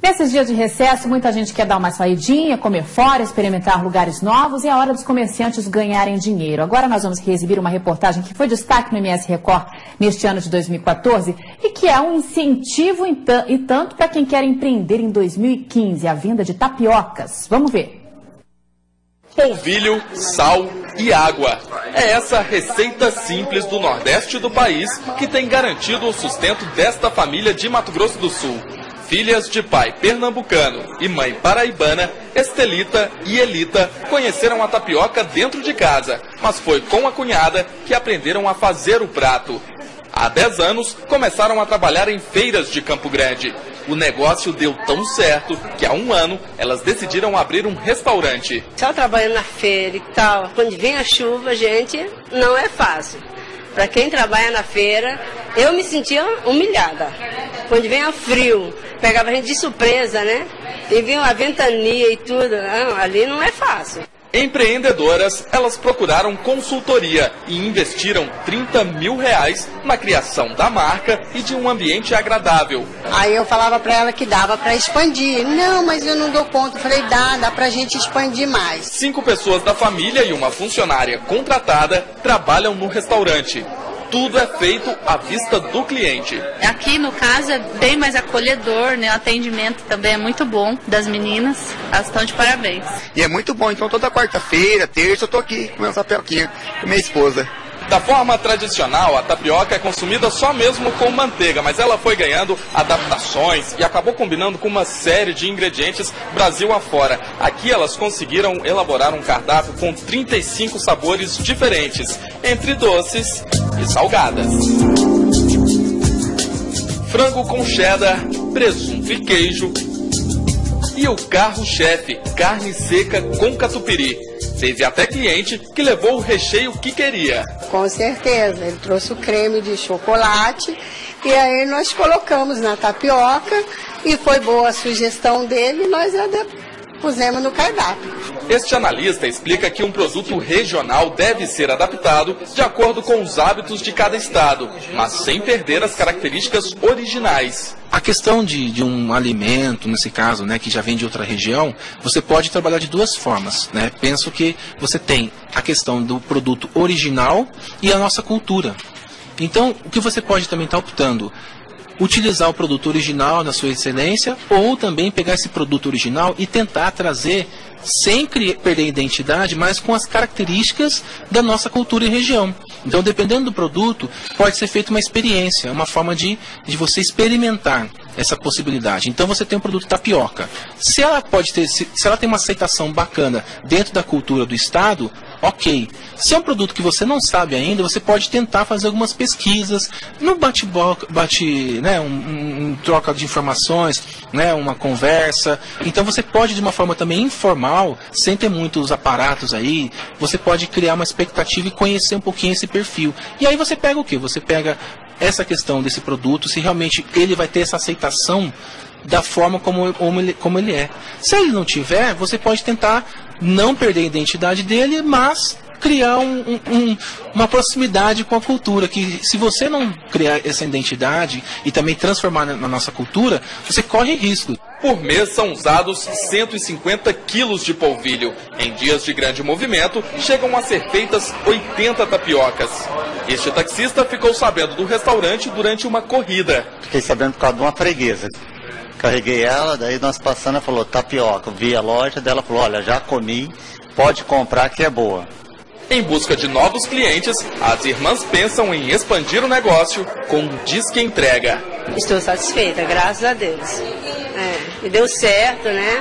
Nesses dias de recesso, muita gente quer dar uma saidinha, comer fora, experimentar lugares novos e é hora dos comerciantes ganharem dinheiro. Agora nós vamos exibir uma reportagem que foi destaque no MS Record neste ano de 2014 e que é um incentivo e tanto para quem quer empreender em 2015, a venda de tapiocas. Vamos ver. Polvilho, sal e água. É essa receita simples do Nordeste do país que tem garantido o sustento desta família de Mato Grosso do Sul. Filhas de pai pernambucano e mãe paraibana, Estelita e Elita conheceram a tapioca dentro de casa, mas foi com a cunhada que aprenderam a fazer o prato. Há 10 anos, começaram a trabalhar em feiras de Campo Grande. O negócio deu tão certo que há 1 ano elas decidiram abrir um restaurante. Só trabalhando na feira e tal, quando vem a chuva, gente, não é fácil. Para quem trabalha na feira, eu me sentia humilhada. Quando vem o frio, pegava a gente de surpresa, né? E vinha a ventania e tudo, não, ali não é fácil. Empreendedoras, elas procuraram consultoria e investiram R$30 mil na criação da marca e de um ambiente agradável. Aí eu falava para ela que dava para expandir. Não, mas eu não dou conta. Eu falei, dá pra gente expandir mais. 5 pessoas da família e uma funcionária contratada trabalham no restaurante. Tudo é feito à vista do cliente. Aqui, no caso, é bem mais acolhedor, né? O atendimento também é muito bom das meninas. Elas estão de parabéns. E é muito bom. Então, toda quarta-feira, terça, eu tô aqui com meu tapioquinha, com minha esposa. Da forma tradicional, a tapioca é consumida só mesmo com manteiga, mas ela foi ganhando adaptações e acabou combinando com uma série de ingredientes Brasil afora. Aqui elas conseguiram elaborar um cardápio com 35 sabores diferentes, entre doces e salgadas. Frango com cheddar, presunto e queijo e o carro-chefe, carne seca com catupiry. Teve até cliente que levou o recheio que queria. Com certeza, ele trouxe o creme de chocolate e aí nós colocamos na tapioca e foi boa a sugestão dele e nós pusemos no cardápio. Este analista explica que um produto regional deve ser adaptado de acordo com os hábitos de cada estado, mas sem perder as características originais. A questão de um alimento, nesse caso, né, que já vem de outra região, você pode trabalhar de 2 formas, né? Penso que você tem a questão do produto original e a nossa cultura. Então, o que você pode também estar optando? Utilizar o produto original na sua excelência ou também pegar esse produto original e tentar trazer, sem perder a identidade, mas com as características da nossa cultura e região. Então, dependendo do produto, pode ser feita uma experiência, uma forma de você experimentar essa possibilidade. Então, você tem um produto tapioca. Se ela tem uma aceitação bacana dentro da cultura do estado, ok. Se é um produto que você não sabe ainda, você pode tentar fazer algumas pesquisas, no né, troca de informações, né, uma conversa. Então você pode, de uma forma também informal, sem ter muitos aparatos aí, você pode criar uma expectativa e conhecer um pouquinho esse perfil. E aí você pega o quê? Você pega essa questão desse produto, se realmente ele vai ter essa aceitação da forma como ele é. Se ele não tiver, você pode tentar não perder a identidade dele, mas criar uma proximidade com a cultura, que se você não criar essa identidade e também transformar na nossa cultura, você corre risco. Por mês são usados 150 quilos de polvilho. Em dias de grande movimento, chegam a ser feitas 80 tapiocas. Este taxista ficou sabendo do restaurante durante uma corrida. Fiquei sabendo por causa de uma freguesa. Carreguei ela, daí nós passando, ela falou tapioca. Vi a loja dela, falou, olha, já comi, pode comprar que é boa. Em busca de novos clientes, as irmãs pensam em expandir o negócio com um Disque Entrega. Estou satisfeita, graças a Deus. E deu certo, né?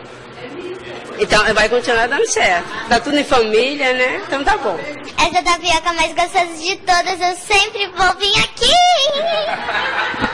Então vai continuar dando certo. Tá tudo em família, né? Então tá bom. Essa tapioca mais gostosa de todas, eu sempre vou vir aqui.